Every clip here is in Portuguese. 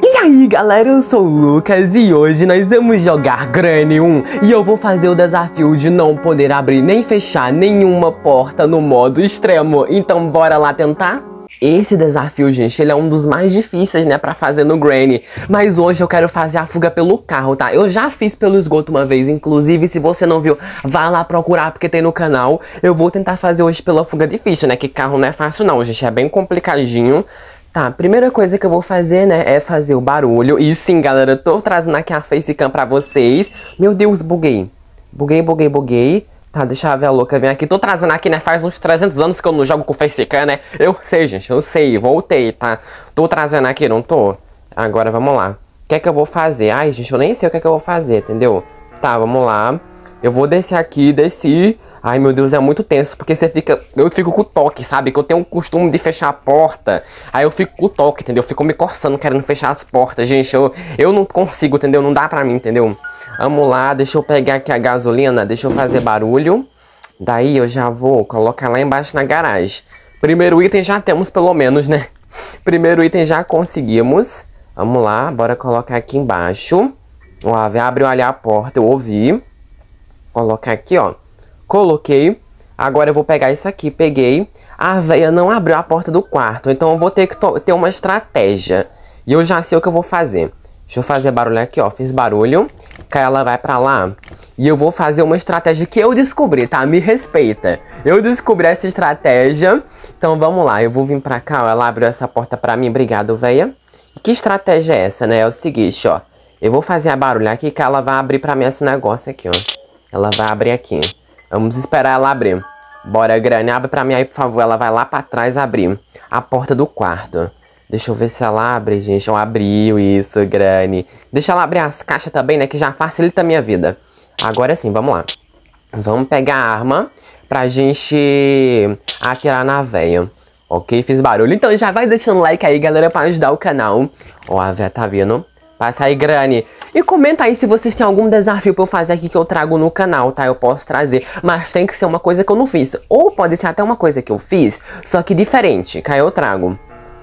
E aí galera, eu sou o Lucas e hoje nós vamos jogar Granny 1 e eu vou fazer o desafio de não poder abrir nem fechar nenhuma porta no modo extremo, então bora lá tentar? Esse desafio, gente, ele é um dos mais difíceis, né, pra fazer no Granny. Mas hoje eu quero fazer a fuga pelo carro, tá? Eu já fiz pelo esgoto uma vez, inclusive, se você não viu, vá lá procurar porque tem no canal. Eu vou tentar fazer hoje pela fuga difícil, né, que carro não é fácil não, gente, é bem complicadinho. Tá, primeira coisa que eu vou fazer, né, é fazer o barulho. E sim, galera, eu tô trazendo aqui a facecam pra vocês. Meu Deus, buguei. Buguei. Tá, deixa a ver a louca vir aqui. Tô trazendo aqui, né, faz uns 300 anos que eu não jogo com facecam, né. Eu sei, gente, eu sei, voltei, tá. Tô trazendo aqui, não tô? Agora, vamos lá. O que é que eu vou fazer? Ai, gente, eu nem sei o que é que eu vou fazer, entendeu? Tá, vamos lá. Eu vou descer aqui, desci. Ai, meu Deus, é muito tenso, porque eu fico com o toque, sabe? Que eu tenho o costume de fechar a porta. Aí eu fico com o toque, entendeu? Eu fico me coçando, querendo fechar as portas. Gente, eu não consigo, entendeu? Não dá pra mim, entendeu? Vamos lá, deixa eu pegar aqui a gasolina, deixa eu fazer barulho. Daí eu já vou colocar lá embaixo na garagem. Primeiro item já temos pelo menos, né? Primeiro item já conseguimos. Vamos lá, bora colocar aqui embaixo. Ó, abriu ali a porta, eu ouvi. Colocar aqui, ó. Coloquei, agora eu vou pegar isso aqui, peguei. A véia não abriu a porta do quarto, então eu vou ter que ter uma estratégia. E eu já sei o que eu vou fazer. Deixa eu fazer barulho aqui, ó, fiz barulho. Que ela vai pra lá. E eu vou fazer uma estratégia que eu descobri, tá? Me respeita. Eu descobri essa estratégia. Então vamos lá, eu vou vir pra cá, ó, ela abriu essa porta pra mim, obrigado, véia. Que estratégia é essa, né? É o seguinte, ó. Eu vou fazer a barulho aqui que ela vai abrir pra mim esse negócio aqui, ó. Ela vai abrir aqui. Vamos esperar ela abrir. Bora, Granny, abre pra mim aí, por favor. Ela vai lá pra trás abrir a porta do quarto. Deixa eu ver se ela abre, gente. Ó, abriu isso, Granny. Deixa ela abrir as caixas também, né? Que já facilita a minha vida. Agora sim, vamos lá. Vamos pegar a arma pra gente atirar na véia. Ok? Fiz barulho. Então já vai deixando o like aí, galera, pra ajudar o canal. Ó, a véia tá vindo. Passa aí, Granny. E comenta aí se vocês têm algum desafio pra eu fazer aqui que eu trago no canal, tá? Eu posso trazer, mas tem que ser uma coisa que eu não fiz. Ou pode ser até uma coisa que eu fiz, só que diferente, que aí eu trago.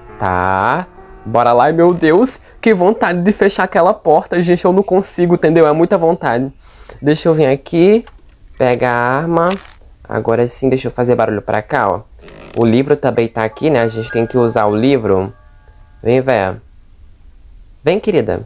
Tá? Bora lá, meu Deus. Que vontade de fechar aquela porta, gente. Eu não consigo, entendeu? É muita vontade. Deixa eu vir aqui. Pega a arma. Agora sim, deixa eu fazer barulho pra cá, ó. O livro também tá aqui, né? A gente tem que usar o livro. Vem, véia. Vem, querida.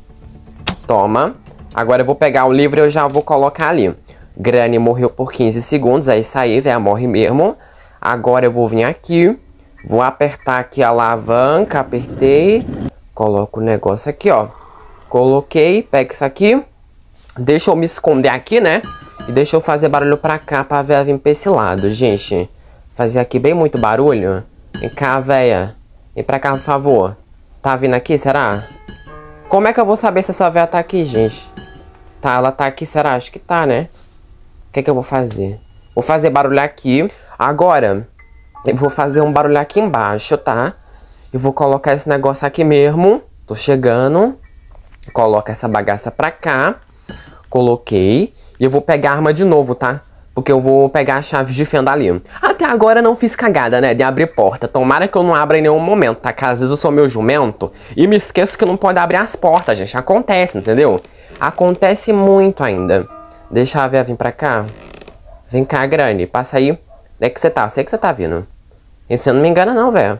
Toma. Agora eu vou pegar o livro e eu já vou colocar ali. Granny morreu por 15 segundos. É isso aí, velho. Morre mesmo. Agora eu vou vir aqui. Vou apertar aqui a alavanca. Apertei. Coloco o negócio aqui, ó. Coloquei. Pega isso aqui. Deixa eu me esconder aqui, né? E deixa eu fazer barulho pra cá pra véia vir pra esse lado, gente. Fazer aqui bem muito barulho. Vem cá, véia. Vem pra cá, por favor. Tá vindo aqui, será? Como é que eu vou saber se essa véia tá aqui, gente? Tá, ela tá aqui, será? Acho que tá, né? O que é que eu vou fazer? Vou fazer barulho aqui. Agora, eu vou fazer um barulho aqui embaixo, tá? Eu vou colocar esse negócio aqui mesmo. Tô chegando. Coloca essa bagaça pra cá. Coloquei. E eu vou pegar a arma de novo, tá? Porque eu vou pegar a chave de fenda ali. Até agora não fiz cagada, né? De abrir porta. Tomara que eu não abra em nenhum momento, tá? Que às vezes eu sou meio jumento e me esqueço que não pode abrir as portas, gente. Acontece, entendeu? Acontece muito ainda. Deixa a véia vir pra cá. Vem cá, Granny. Passa aí. Onde é que você tá? Eu sei que você tá vindo. E você não me engana não, velho.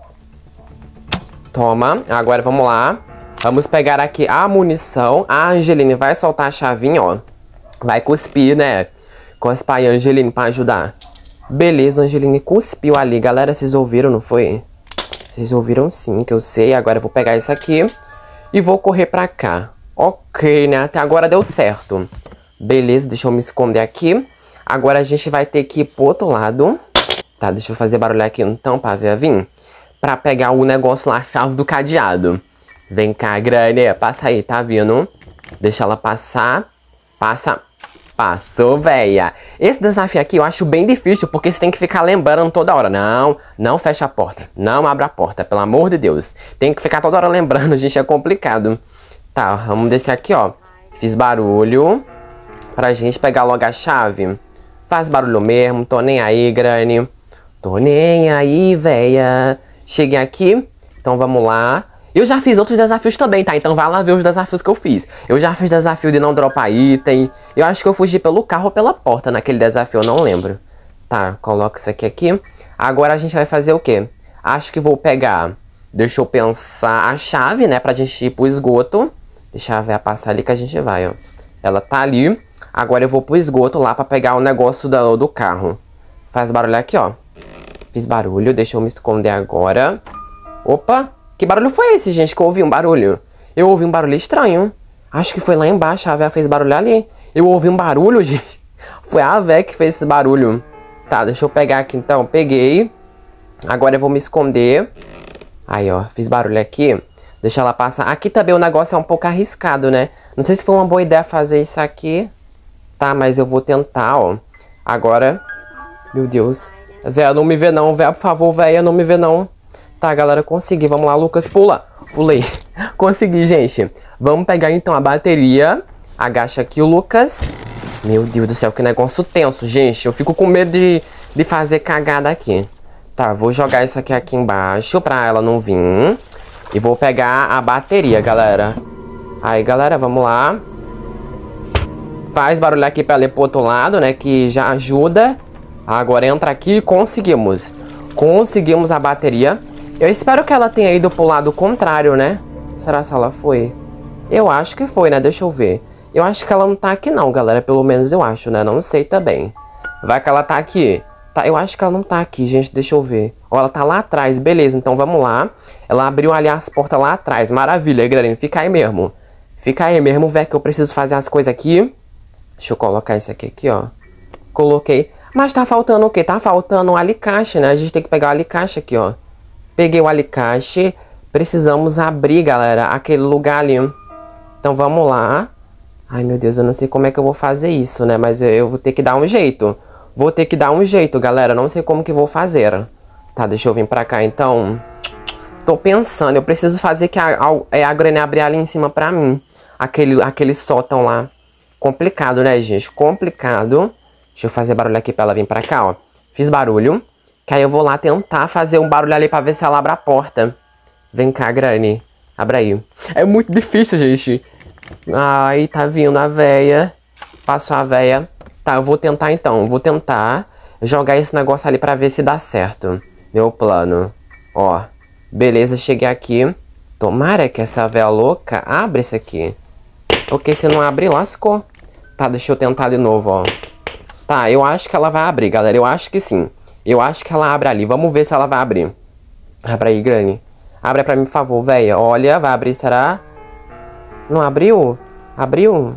Toma. Agora vamos lá. Vamos pegar aqui a munição. A Angeline vai soltar a chavinha, ó. Vai cuspir, né? Cospa aí, Angeline, pra ajudar. Beleza, Angeline cuspiu ali. Galera, vocês ouviram, não foi? Vocês ouviram sim, que eu sei. Agora eu vou pegar isso aqui e vou correr pra cá. Ok, né? Até agora deu certo. Beleza, deixa eu me esconder aqui. Agora a gente vai ter que ir pro outro lado. Tá, deixa eu fazer barulho aqui então pra ver vir. Pra pegar o negócio lá, a chave do cadeado. Vem cá, Granny. Passa aí, tá vindo? Deixa ela passar. Passa. Passou, véia. Esse desafio aqui eu acho bem difícil, porque você tem que ficar lembrando toda hora. Não fecha a porta. Não abra a porta, pelo amor de Deus. Tem que ficar toda hora lembrando, gente, é complicado. Tá, vamos descer aqui, ó. Fiz barulho. Pra gente pegar logo a chave. Faz barulho mesmo, tô nem aí, Granny. Tô nem aí, véia. Cheguei aqui, então vamos lá. Eu já fiz outros desafios também, tá? Então vai lá ver os desafios que eu fiz. Eu já fiz desafio de não dropar item. Eu acho que eu fugi pelo carro ou pela porta naquele desafio, eu não lembro. Tá, coloca isso aqui. Agora a gente vai fazer o quê? Acho que vou pegar, deixa eu pensar, a chave, né? Pra gente ir pro esgoto. Deixa a véia passar ali que a gente vai, ó. Ela tá ali. Agora eu vou pro esgoto lá pra pegar o negócio do carro. Faz barulho aqui, ó. Fiz barulho, deixa eu me esconder agora. Opa! Que barulho foi esse, gente? Que eu ouvi um barulho. Eu ouvi um barulho estranho. Acho que foi lá embaixo, a véia fez barulho ali. Eu ouvi um barulho, gente. Foi a véia que fez esse barulho. Tá, deixa eu pegar aqui então. Peguei. Agora eu vou me esconder. Aí, ó, fiz barulho aqui. Deixa ela passar. Aqui também o negócio é um pouco arriscado, né? Não sei se foi uma boa ideia fazer isso aqui. Tá, mas eu vou tentar, ó. Agora... Meu Deus. Véia, não me vê não, véia, por favor, véia, não me vê não. Tá, galera, consegui. Vamos lá, Lucas, pula. Pulei. Consegui, gente. Vamos pegar, então, a bateria. Agacha aqui o Lucas. Meu Deus do céu, que negócio tenso, gente. Eu fico com medo de fazer cagada aqui. Tá, vou jogar isso aqui embaixo pra ela não vir. E vou pegar a bateria, galera. Aí, galera, vamos lá. Faz barulho aqui pra ela ir pro outro lado, né, que já ajuda. Agora entra aqui e conseguimos. Conseguimos a bateria. Eu espero que ela tenha ido pro lado contrário, né? Será que ela foi? Eu acho que foi, né? Deixa eu ver. Eu acho que ela não tá aqui não, galera. Pelo menos eu acho, né? Não sei também. Vai que ela tá aqui. Tá, eu acho que ela não tá aqui, gente. Deixa eu ver. Ó, ela tá lá atrás. Beleza, então vamos lá. Ela abriu ali as portas lá atrás. Maravilha, galerinha. Fica aí mesmo. Fica aí mesmo, velho, que eu preciso fazer as coisas aqui. Deixa eu colocar esse aqui, ó. Coloquei. Mas tá faltando o quê? Tá faltando um alicate, né? A gente tem que pegar o alicate aqui, ó. Peguei o alicate. Precisamos abrir, galera, aquele lugar ali. Então vamos lá. Ai, meu Deus, eu não sei como é que eu vou fazer isso, né? Mas eu vou ter que dar um jeito. Vou ter que dar um jeito, galera. Não sei como que vou fazer. Tá, deixa eu vir pra cá, então. Tô pensando. Eu preciso fazer que a Granny abrir ali em cima pra mim. Aquele sótão lá. Complicado, né, gente? Complicado. Deixa eu fazer barulho aqui pra ela vir pra cá, ó. Fiz barulho. Que aí eu vou lá tentar fazer um barulho ali pra ver se ela abre a porta. Vem cá, Granny. Abre aí. É muito difícil, gente. Ai, tá vindo a véia. Passou a véia. Tá, eu vou tentar então. Vou tentar jogar esse negócio ali pra ver se dá certo. Meu plano. Ó. Beleza, cheguei aqui. Tomara que essa véia louca abra isso aqui. Porque se não abrir, lascou. Tá, deixa eu tentar de novo, ó. Tá, eu acho que ela vai abrir, galera. Eu acho que sim. Eu acho que ela abre ali. Vamos ver se ela vai abrir. Abre aí, Granny. Abre pra mim, por favor, véia. Olha, vai abrir, será? Não abriu? Abriu?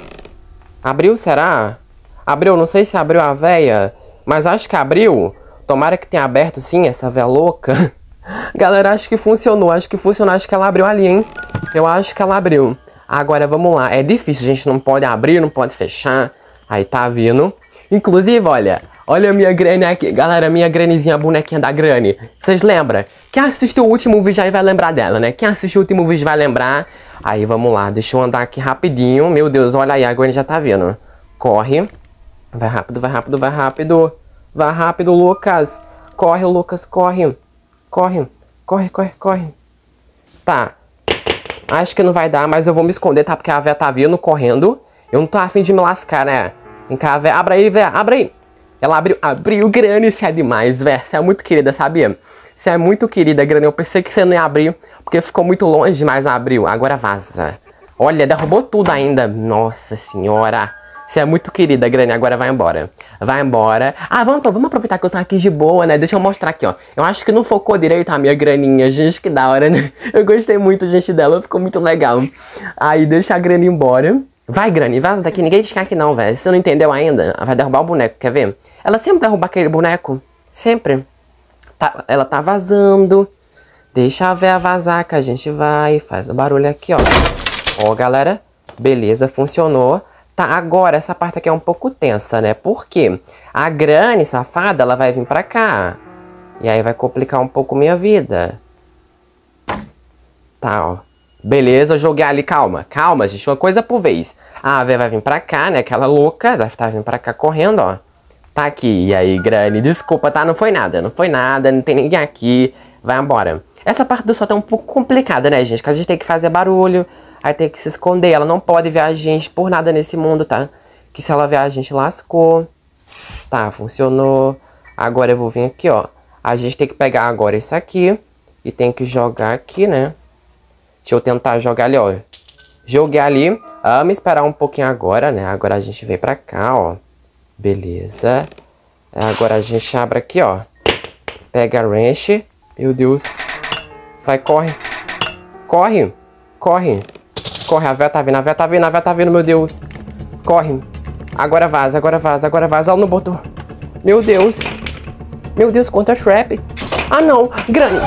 Abriu, será? Abriu, não sei se abriu a véia. Mas acho que abriu. Tomara que tenha aberto sim, essa véia louca. Galera, acho que funcionou. Acho que funcionou. Acho que ela abriu ali, hein? Eu acho que ela abriu. Agora, vamos lá. É difícil, gente. Não pode abrir, não pode fechar. Aí, tá vindo. Inclusive, olha. Olha a minha Granny aqui, galera, minha Grannyzinha, a bonequinha da Granny. Vocês lembram? Quem assistiu o último vídeo aí vai lembrar dela, né? Quem assistiu o último vídeo vai lembrar. Aí, vamos lá, deixa eu andar aqui rapidinho. Meu Deus, olha aí, a Granny já tá vindo. Corre. Vai rápido, vai rápido, vai rápido. Vai rápido, Lucas. Corre, Lucas, corre. Corre, corre, corre, corre. Tá. Acho que não vai dar, mas eu vou me esconder, tá? Porque a véia tá vindo, correndo. Eu não tô afim de me lascar, né? Vem cá, véia. Abre aí, véia, abre aí. Ela abriu, Granny, você é demais, velho. Você é muito querida, sabia? Você é muito querida, Granny. Eu pensei que você não ia abrir, porque ficou muito longe, mas abriu. Agora vaza. Olha, derrubou tudo ainda. Nossa senhora. Você é muito querida, Granny. Agora vai embora. Vai embora. Ah, vamos aproveitar que eu tô aqui de boa, né? Deixa eu mostrar aqui, ó. Eu acho que não focou direito a minha Graninha. Gente, que da hora, né? Eu gostei muito, gente, dela. Ficou muito legal. Aí, deixa a Granny embora. Vai, Granny, vaza daqui. Ninguém te quer aqui não, velho. Se você não entendeu ainda, vai derrubar o boneco, quer ver? Ela sempre derruba aquele boneco. Sempre. Tá, ela tá vazando. Deixa a véia vazar que a gente vai. Faz o barulho aqui, ó. Ó, galera. Beleza, funcionou. Tá, agora essa parte aqui é um pouco tensa, né? Por quê? A Granny, safada, ela vai vir pra cá. E aí vai complicar um pouco minha vida. Tá, ó. Beleza, eu joguei ali, calma. Calma, gente, uma coisa por vez. A véia vai vir pra cá, né? Aquela louca, deve estar vindo pra cá correndo, ó. Tá aqui, e aí, Granny, desculpa, tá? Não foi nada, não tem ninguém aqui. Vai embora. Essa parte do sol tá um pouco complicada, né, gente? Que a gente tem que fazer barulho, aí tem que se esconder. Ela não pode ver a gente por nada nesse mundo, tá? Que se ela ver a gente, lascou. Tá, funcionou. Agora eu vou vir aqui, ó. A gente tem que pegar agora isso aqui e tem que jogar aqui, né? Deixa eu tentar jogar ali, ó. Joguei ali. Vamos esperar um pouquinho agora, né? Agora a gente vem pra cá, ó. Beleza. Agora a gente abre aqui, ó. Pega a wrench. Meu Deus. Vai, corre. Corre. Corre. Corre, a véia tá vindo, a véia tá vindo, a véia tá vindo, meu Deus. Corre. Agora vaza, agora vaza, agora vaza. Ela não botou. Meu Deus. Meu Deus, quanta trap. Ah, não. Granny.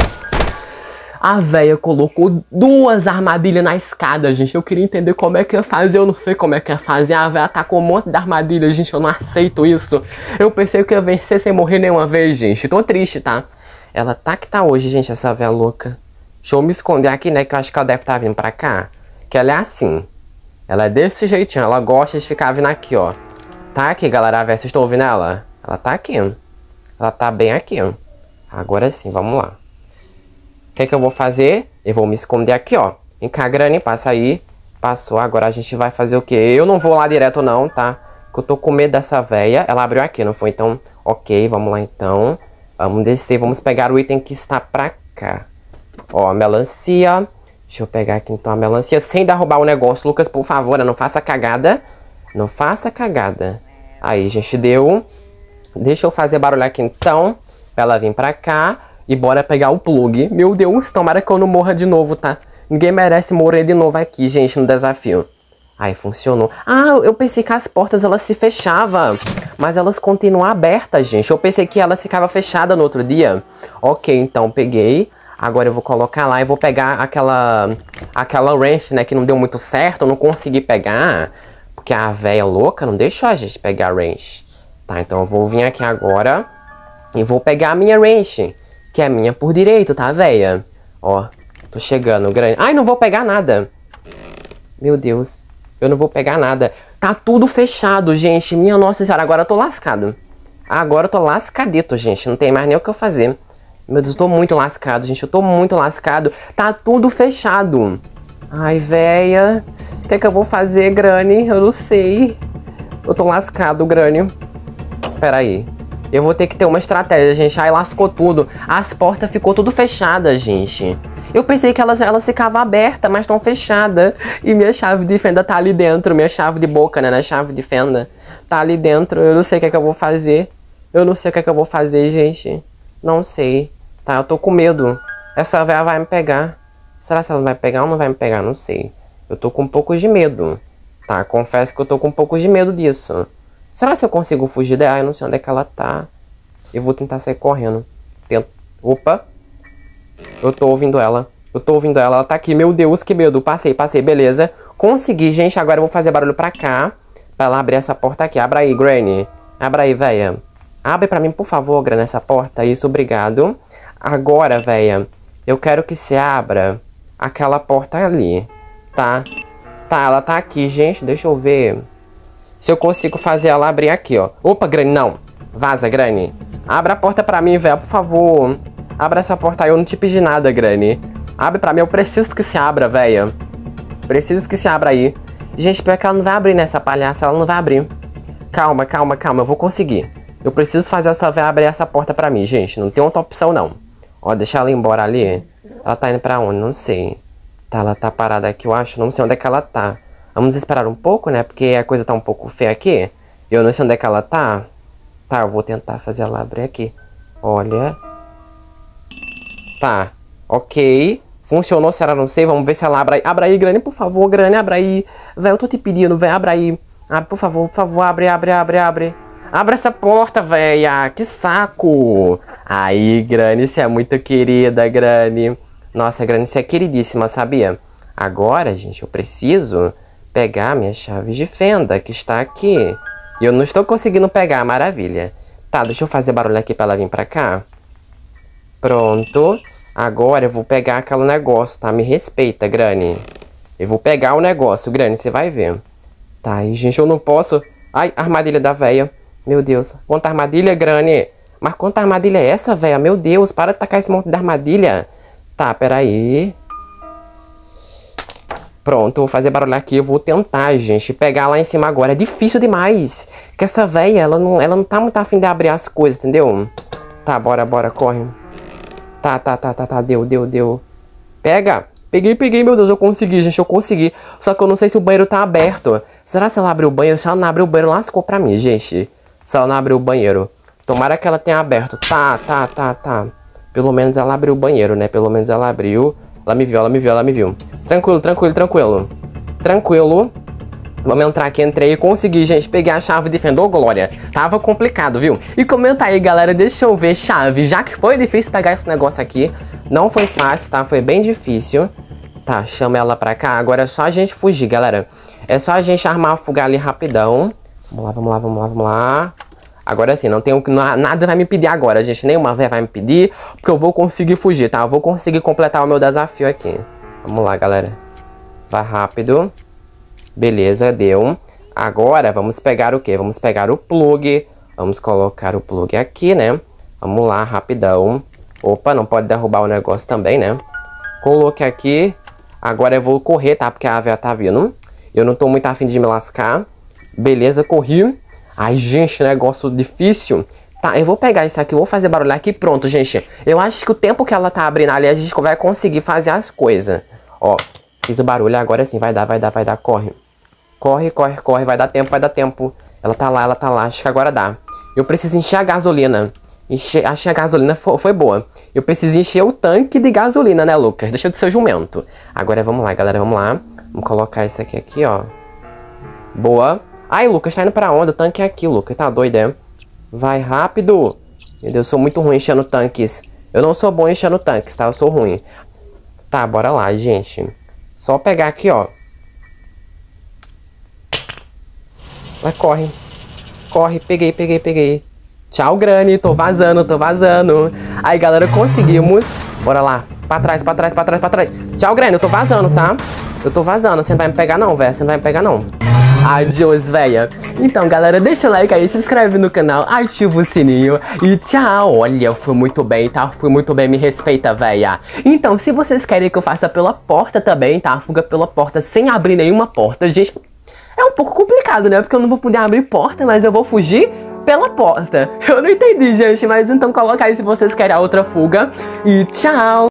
A véia colocou 2 armadilhas na escada, gente. Eu queria entender como é que ia fazer. Eu não sei como é que ia fazer. A véia tá com um monte de armadilha, gente. Eu não aceito isso. Eu pensei que ia vencer sem morrer nenhuma vez, gente. Tô triste, tá? Ela tá que tá hoje, gente, essa véia louca. Deixa eu me esconder aqui, né? Que eu acho que ela deve estar vindo pra cá. Que ela é assim. Ela é desse jeitinho. Ela gosta de ficar vindo aqui, ó. Tá aqui, galera. A véia, vocês estão ouvindo ela? Ela tá aqui. Ela tá bem aqui. Agora sim, vamos lá. O que é que eu vou fazer? Eu vou me esconder aqui, ó. Vem cá, Granny, passa aí. Passou, agora a gente vai fazer o quê? Eu não vou lá direto não, tá? Porque eu tô com medo dessa véia. Ela abriu aqui, não foi? Então, ok, vamos lá então. Vamos descer, vamos pegar o item que está pra cá. Ó, a melancia. Deixa eu pegar aqui então a melancia, sem derrubar o negócio. Lucas, por favor, não faça cagada. Não faça cagada. Aí, gente, deu. Deixa eu fazer barulho aqui então, pra ela vir pra cá. E bora pegar o plug. Meu Deus, tomara que eu não morra de novo, tá? Ninguém merece morrer de novo aqui, gente, no desafio. Aí, funcionou. Ah, eu pensei que as portas, elas se fechavam. Mas elas continuam abertas, gente. Eu pensei que elas ficavam fechadas no outro dia. Ok, então, peguei. Agora eu vou colocar lá e vou pegar aquela wrench, né? Que não deu muito certo, eu não consegui pegar. Porque a véia louca não deixou a gente pegar a wrench. Tá, então eu vou vir aqui agora e vou pegar a minha wrench. Que é minha por direito, tá, véia? Ó, tô chegando, grande. Ai, não vou pegar nada. Meu Deus, eu não vou pegar nada. Tá tudo fechado, gente. Minha nossa senhora, agora eu tô lascado. Agora eu tô lascadito, gente. Não tem mais nem o que eu fazer. Meu Deus, eu tô muito lascado, gente. Eu tô muito lascado. Tá tudo fechado. Ai, véia. O que é que eu vou fazer, Granny? Eu não sei. Eu tô lascado, Granny. Pera aí. Eu vou ter que ter uma estratégia, gente. Aí lascou tudo. As portas ficou tudo fechadas, gente. Eu pensei que elas ficavam abertas, mas estão fechadas. E minha chave de fenda tá ali dentro. Minha chave de boca, né? Chave de fenda. Tá ali dentro. Eu não sei o que é que eu vou fazer. Eu não sei o que é que eu vou fazer, gente. Não sei. Tá, eu tô com medo. Essa véia vai me pegar. Será que ela vai pegar ou não vai me pegar? Não sei. Eu tô com um pouco de medo. Tá, confesso que eu tô com um pouco de medo disso. Será que eu consigo fugir dela? Eu não sei onde é que ela tá. Eu vou tentar sair correndo. Opa. Eu tô ouvindo ela. Eu tô ouvindo ela. Ela tá aqui. Meu Deus, que medo. Passei. Beleza. Consegui, gente. Agora eu vou fazer barulho pra cá. Pra ela abrir essa porta aqui. Abra aí, Granny. Abra aí, véia. Abre pra mim, por favor, Granny, essa porta. Isso, obrigado. Agora, véia, eu quero que você abra aquela porta ali. Tá? Tá, ela tá aqui, gente. Deixa eu ver se eu consigo fazer ela abrir aqui, ó. Opa, Granny, não. Vaza, Granny. Abra a porta pra mim, velho, por favor. Abra essa porta aí, eu não te pedi nada, Granny. Abre pra mim, eu preciso que se abra, velho. Preciso que se abra aí. Gente, pior que ela não vai abrir nessa palhaça, ela não vai abrir. Calma, calma, calma, eu vou conseguir. Eu preciso fazer essa véia abrir essa porta pra mim, gente. Não tem outra opção, não. Ó, deixa ela ir embora ali. Ela tá indo pra onde? Não sei. Tá, ela tá parada aqui, eu acho. Não sei onde é que ela tá. Vamos esperar um pouco, né? Porque a coisa tá um pouco feia aqui. Eu não sei onde é que ela tá. Tá, eu vou tentar fazer ela abrir aqui. Olha. Tá, ok. Funcionou, se ela não sei. Vamos ver se ela abre aí. Abra aí, Granny, por favor, Granny, abra aí. Véi, eu tô te pedindo, véi, abra aí. Abre, por favor, abre. Abre essa porta, véia. Que saco. Aí, Granny, você é muito querida, Granny. Nossa, Granny, você é queridíssima, sabia? Agora, gente, eu preciso pegar minha chave de fenda, que está aqui. E eu não estou conseguindo pegar, maravilha. Tá, deixa eu fazer barulho aqui pra ela vir pra cá. Pronto. Agora eu vou pegar aquele negócio, tá? Me respeita, Granny. Eu vou pegar o negócio, Granny, você vai ver. Tá, e gente, eu não posso... Ai, armadilha da véia. Meu Deus. Quanta armadilha, Granny. Mas quanta armadilha é essa, véia? Meu Deus, para de tacar esse monte de armadilha. Tá, peraí. Pronto, vou fazer barulho aqui. Eu vou tentar, gente, pegar lá em cima agora. É difícil demais. Porque essa véia, ela não tá muito afim de abrir as coisas, entendeu? Tá, bora, corre. Tá. Deu. Pega. Peguei, meu Deus, eu consegui, gente, eu consegui. Só que eu não sei se o banheiro tá aberto. Será que ela abriu o banheiro? Se ela não abriu o banheiro, lascou pra mim, gente. Se ela não abriu o banheiro. Tomara que ela tenha aberto. Tá. Pelo menos ela abriu o banheiro, né? Pelo menos ela abriu. Ela me viu. Tranquilo. Vamos entrar aqui, entrei e consegui, gente. Peguei a chave de fenda. Ô, Glória, tava complicado, viu? E comenta aí, galera, deixa eu ver chave. Já que foi difícil pegar esse negócio aqui. Não foi fácil, tá? Foi bem difícil. Tá, chama ela pra cá. Agora é só a gente fugir, galera. É só a gente armar a fuga ali rapidão. Vamos lá. Agora sim, nada vai me pedir agora, gente. Nenhuma véia vai me pedir, porque eu vou conseguir fugir, tá? Eu vou conseguir completar o meu desafio aqui. Vamos lá, galera. Vai rápido. Beleza, deu. Agora, vamos pegar o quê? Vamos pegar o plug. Vamos colocar o plug aqui, né? Vamos lá, rapidão. Opa, não pode derrubar o negócio também, né? Coloquei aqui. Agora eu vou correr, tá? Porque a véia tá vindo. Eu não tô muito afim de me lascar. Beleza, corri. Ai, gente, negócio difícil. Tá, eu vou pegar isso aqui, vou fazer barulho aqui. Pronto, gente. Eu acho que o tempo que ela tá abrindo ali, a gente vai conseguir fazer as coisas. Ó, fiz o barulho, agora sim, vai dar. Corre. Corre, vai dar tempo. Ela tá lá, acho que agora dá. Eu preciso encher a gasolina. Achei a gasolina foi boa. Eu preciso encher o tanque de gasolina, né, Lucas? Deixa de ser jumento. Agora vamos lá, galera, vamos lá. Vamos colocar isso aqui, ó. Boa. Ai, Lucas, tá indo pra onde? O tanque é aqui, Lucas. Tá doido, é? Vai rápido. Meu Deus, eu sou muito ruim enchendo tanques. Eu não sou bom enchendo tanques, tá? Eu sou ruim. Tá, bora lá, gente. Só pegar aqui, ó. Vai, corre. Peguei. Tchau, Granny. Tô vazando. Aí, galera, conseguimos. Bora lá. Pra trás. Tchau, Granny. Eu tô vazando, tá? Você não vai me pegar, não, velho. Você não vai me pegar, não. Adiós, véia. Então, galera, deixa o like aí, se inscreve no canal, ativa o sininho e tchau. Olha, eu fui muito bem, tá? Me respeita, véia. Então, se vocês querem que eu faça pela porta também, tá? Fuga pela porta sem abrir nenhuma porta, gente, é um pouco complicado, né? Porque eu não vou poder abrir porta, mas eu vou fugir pela porta. Eu não entendi, gente, mas então coloca aí se vocês querem a outra fuga e tchau.